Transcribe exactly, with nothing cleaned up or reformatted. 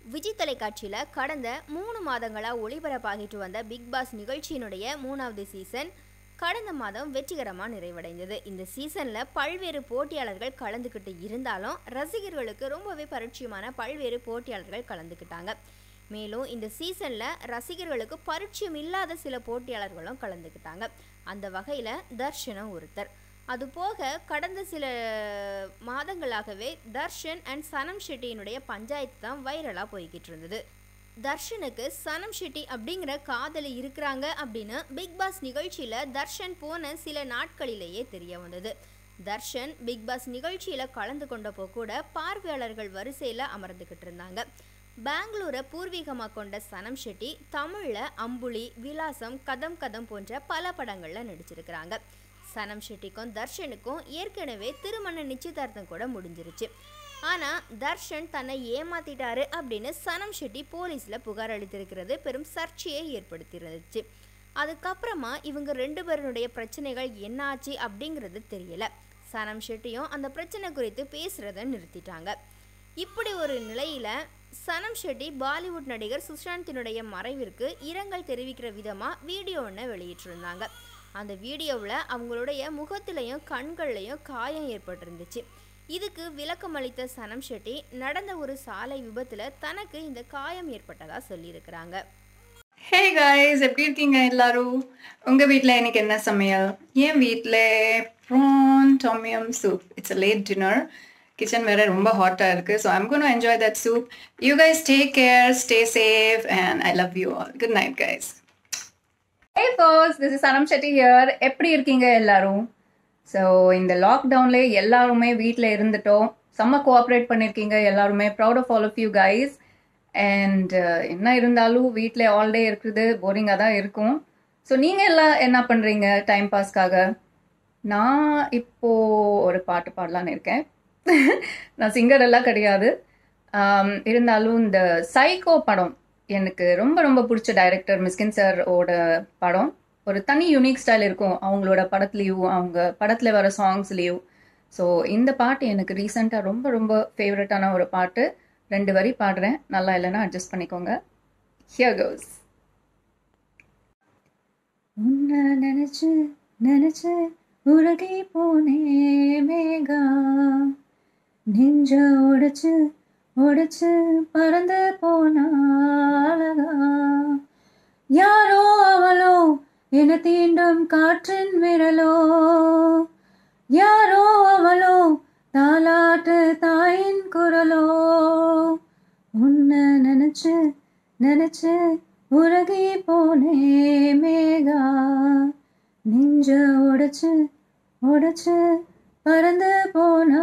விஜய் தொலைக்காட்சியில் கடந்த மூணு மாதங்களாக ஒளிபரப்பாகிட்டு வந்த பிக் பாஸ் நிகழ்ச்சியினுடைய மூணாவது சீசன் கடந்த மாதம் வெற்றிகரமாக நிறைவடைந்தது. இந்த சீசனில் பல்வேறு போட்டியாளர்கள் கலந்துக்கிட்டு இருந்தாலும் ரசிகர்களுக்கு ரொம்பவே பரிச்சயமான பல்வேறு போட்டியாளர்கள் கலந்துக்கிட்டாங்க. மேலும் இந்த சீசனில் ரசிகர்களுக்கு பரிச்சயம் இல்லாத சில போட்டியாளர்களும் கலந்துக்கிட்டாங்க. அந்த வகையில் தர்ஷனும் ஒருத்தர். அதுபோக கடந்த சில மாதங்களாகவே தர்ஷன் அண்ட் சனம் ஷெட்டியினுடைய பஞ்சாயத்து தான் வைரலாக போய்கிட்டு இருந்தது. தர்ஷனுக்கு சனம் ஷெட்டி அப்படிங்கிற காதலி இருக்கிறாங்க அப்படின்னு பிக் பாஸ் நிகழ்ச்சியில் தர்ஷன் போன சில நாட்களிலேயே தெரிய வந்தது. தர்ஷன் பிக் பாஸ் நிகழ்ச்சியில் கலந்து கொண்டப்போ கூட பார்வையாளர்கள் வரிசையில் அமர்ந்துக்கிட்டு இருந்தாங்க. பெங்களூரை பூர்வீகமாக கொண்ட சனம் ஷெட்டி தமிழில் அம்புலி, விலாசம், கதம் கதம் போன்ற பல படங்களில் நடிச்சிருக்கிறாங்க. சனம் ஷெட்டிக்கும் தர்ஷனுக்கும் ஏற்கனவே திருமண நிச்சயதார்த்தம் கூட முடிஞ்சிருச்சு. ஆனால் தர்ஷன் தன்னை ஏமாத்திட்டாரு அப்படின்னு சனம் ஷெட்டி போலீஸில் புகார் அளித்திருக்கிறது பெரும் சர்ச்சையை ஏற்படுத்தியிருந்துச்சு. அதுக்கப்புறமா இவங்க ரெண்டு பேருடைய பிரச்சனைகள் என்னாச்சு அப்படிங்கிறது தெரியல. சனம் ஷெட்டியும் அந்த பிரச்சனை குறித்து பேசுகிறத நிறுத்திட்டாங்க. இப்படி ஒரு நிலையில் சனம் ஷெட்டி பாலிவுட் நடிகர் சுஷாந்தினுடைய மறைவிற்கு இரங்கல் தெரிவிக்கிற விதமாக வீடியோ ஒன்று வெளியிட்டிருந்தாங்க. அந்த வீடியோவில் அவங்களுடைய முகத்திலையும் கண்கள்லையும் காயம் ஏற்பட்டிருந்துச்சு. இதுக்கு விளக்கம் அளித்த சனம் ஷெட்டி நடந்த ஒரு சாலை விபத்தில் தனக்கு இந்த காயம் ஏற்பட்டதாக சொல்லியிருக்கிறாங்க. ஹே காய்ஸ், எப்படி இருக்கீங்க எல்லாரும்? உங்கள் வீட்டில் இன்னைக்கு என்ன சமையல்? என் வீட்டில் prawn tom yum soup. It's a late dinner. Kitchen வேறு ரொம்ப ஹாட்டாக இருக்குது. So I'm gonna enjoy that soup. You guys take care, stay safe and I love you all. Good night guys. Hey folks, this is Sanam Shetty here. எப்படி இருக்கீங்க எல்லாரும்? So இந்த லாக்டவுன்லேயே எல்லாருமே வீட்டில் இருந்துட்டோம். செம்ம கோஆப்ரேட் பண்ணியிருக்கீங்க எல்லாருமே. Proud of all of you guys. And என்ன இருந்தாலும் வீட்டில் ஆல் டே இருக்குது, போரிங்காக தான் இருக்கும். ஸோ நீங்கள் எல்லாம் என்ன பண்ணுறீங்க டைம் பாஸ்க்காக? நான் இப்போது ஒரு பாட்டு பாடலான்னு இருக்கேன். நான் சிங்கர் எல்லாம் கிடையாது. இருந்தாலும் இந்த சைக்கோ படம் எனக்கு ரொம்ப ரொம்ப பிடிச்ச டைரக்டர் மிஸ்கின் சாரோட படம். ஒரு தனி யூனிக் ஸ்டைல் இருக்கும் அவங்களோட படத்துலேயும், அவங்க படத்தில் வர சாங்ஸ்லேயும். ஸோ இந்த பாட்டு எனக்கு ரீசெண்டாக ரொம்ப ரொம்ப ஃபேவரட்டான ஒரு பாட்டு. ரெண்டு வரி பாடுறேன், நல்லா இல்லைன்னா அட்ஜஸ்ட் பண்ணிக்கோங்க. Here goes. உன்னை நினைச்சு நினைச்சு உருகி போனே மேகா, நெஞ்ச உடைச்சு உடைச்சு பறந்து போனாலகா, யாரோ அவளோ என தீண்டும் காற்றின் விரலோ, யாரோ அவளோ தாலாட்டு தாயின் குரலோ, உன்னை நினைச்சு நினைச்சு உருகி போனே மேகா, நெஞ்ச உடைச்சு உடைச்சு பறந்து போனா